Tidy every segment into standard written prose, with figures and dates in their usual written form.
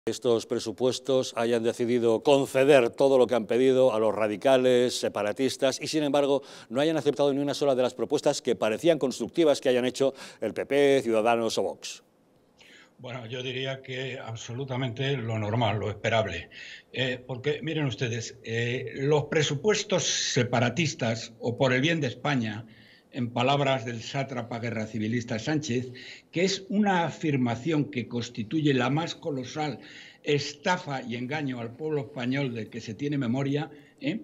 estos presupuestos hayan decidido conceder todo lo que han pedido a los radicales, separatistas y, sin embargo, no hayan aceptado ni una sola de las propuestas que parecían constructivas que hayan hecho el PP, Ciudadanos o Vox. Bueno, yo diría que absolutamente lo normal, lo esperable. Porque, miren ustedes, los presupuestos separatistas, o por el bien de España, en palabras del sátrapa guerra civilista Sánchez, que es una afirmación que constituye la más colosal estafa y engaño al pueblo español del que se tiene memoria,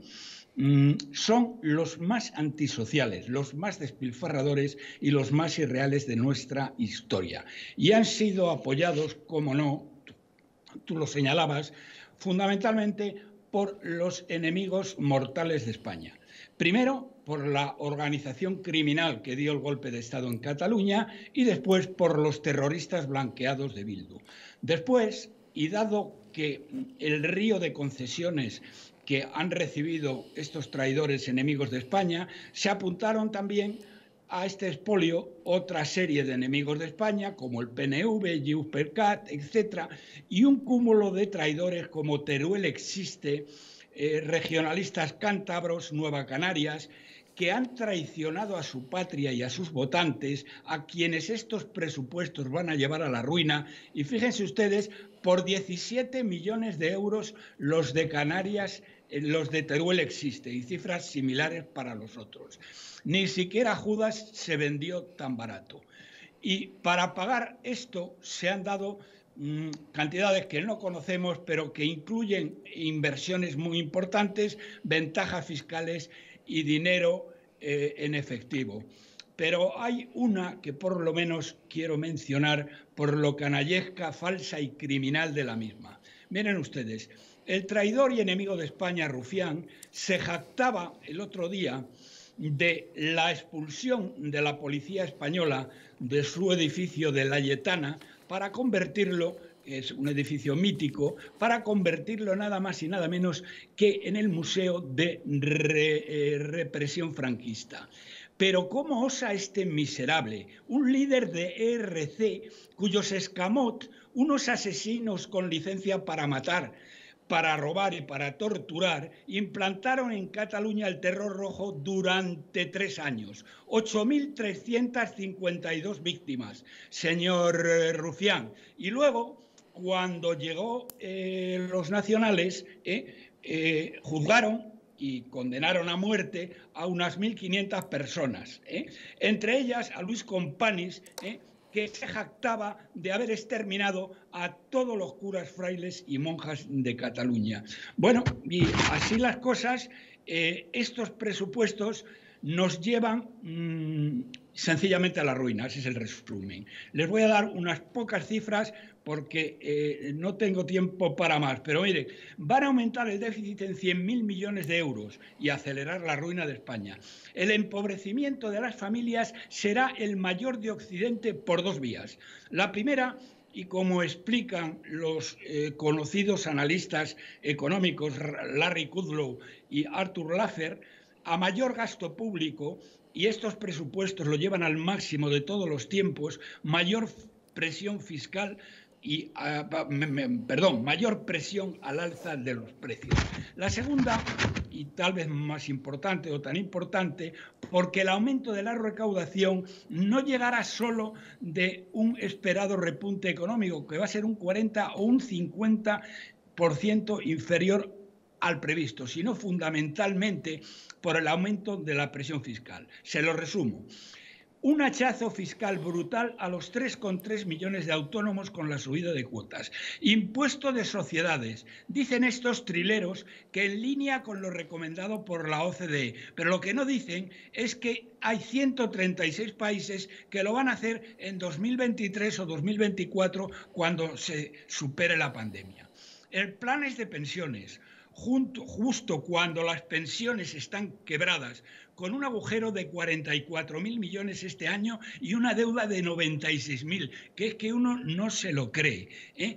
son los más antisociales, los más despilfarradores y los más irreales de nuestra historia. Y han sido apoyados, como no, tú lo señalabas, fundamentalmente por los enemigos mortales de España. Primero, por la organización criminal que dio el golpe de Estado en Cataluña y después por los terroristas blanqueados de Bildu. Después, y dado que el río de concesiones que han recibido estos traidores enemigos de España, se apuntaron también a este expolio otra serie de enemigos de España, como el PNV, Junts per Cat, etc., y un cúmulo de traidores como Teruel existe, regionalistas cántabros, Nueva Canarias, que han traicionado a su patria y a sus votantes, a quienes estos presupuestos van a llevar a la ruina. Y fíjense ustedes, por 17 millones de euros los de Canarias, los de Teruel existe, y cifras similares para los otros. Ni siquiera Judas se vendió tan barato. Y para pagar esto se han dado cantidades que no conocemos, pero que incluyen inversiones muy importantes, ventajas fiscales y dinero en efectivo. Pero hay una que por lo menos quiero mencionar por lo canallesca, falsa y criminal de la misma. Miren ustedes, el traidor y enemigo de España, Rufián, se jactaba el otro día de la expulsión de la policía española de su edificio de La Lletana para convertirlo, es un edificio mítico, para convertirlo nada más y nada menos que en el Museo de Represión Franquista. Pero ¿cómo osa este miserable, un líder de ERC, cuyos escamot, unos asesinos con licencia para matar, para robar y para torturar, implantaron en Cataluña el terror rojo durante 3 años. 8.352 víctimas, señor Rufián. Y luego, cuando llegó los nacionales, juzgaron y condenaron a muerte a unas 1.500 personas, entre ellas a Luis Companys, que se jactaba de haber exterminado a todos los curas, frailes y monjas de Cataluña. Bueno, y así las cosas, estos presupuestos nos llevan sencillamente a la ruina, ese es el resumen. Les voy a dar unas pocas cifras porque no tengo tiempo para más, pero mire, van a aumentar el déficit en 100.000 millones de euros y acelerar la ruina de España. El empobrecimiento de las familias será el mayor de Occidente por 2 vías. La primera, y como explican los conocidos analistas económicos Larry Kudlow y Arthur Laffer, a mayor gasto público, y estos presupuestos lo llevan al máximo de todos los tiempos, mayor presión fiscal y, mayor presión al alza de los precios. La segunda, y tal vez más importante o tan importante, porque el aumento de la recaudación no llegará solo de un esperado repunte económico, que va a ser un 40 o un 50% inferior al previsto, sino fundamentalmente por el aumento de la presión fiscal. Se lo resumo. Un hachazo fiscal brutal a los 3,3 millones de autónomos con la subida de cuotas. Impuesto de sociedades. Dicen estos trileros que en línea con lo recomendado por la OCDE. Pero lo que no dicen es que hay 136 países que lo van a hacer en 2023 o 2024 cuando se supere la pandemia. El planes de pensiones. Justo cuando las pensiones están quebradas, con un agujero de 44.000 millones este año y una deuda de 96.000, que es que uno no se lo cree,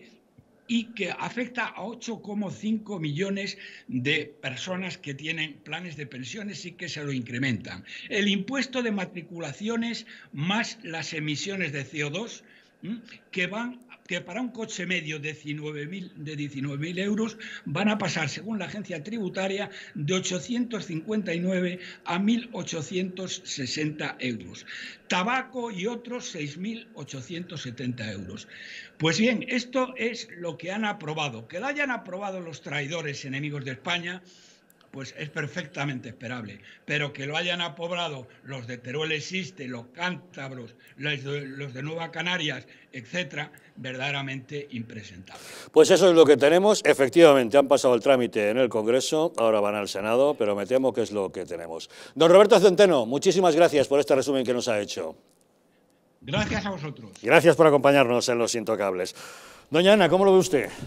y que afecta a 8,5 millones de personas que tienen planes de pensiones y que se lo incrementan. El impuesto de matriculaciones más las emisiones de CO2, que para un coche medio de 19.000 euros van a pasar, según la agencia tributaria, de 859 a 1.860 euros. Tabaco y otros 6.870 euros. Pues bien, esto es lo que han aprobado. Que lo hayan aprobado los traidores enemigos de España, pues es perfectamente esperable, pero que lo hayan aprobado los de Teruel Existe, los cántabros, los de Nueva Canarias, etcétera, verdaderamente impresentable. Pues eso es lo que tenemos. Efectivamente, han pasado el trámite en el Congreso, ahora van al Senado, pero me temo que es lo que tenemos. Don Roberto Centeno, muchísimas gracias por este resumen que nos ha hecho. Gracias a vosotros. Gracias por acompañarnos en Los Intocables. Doña Ana, ¿cómo lo ve usted?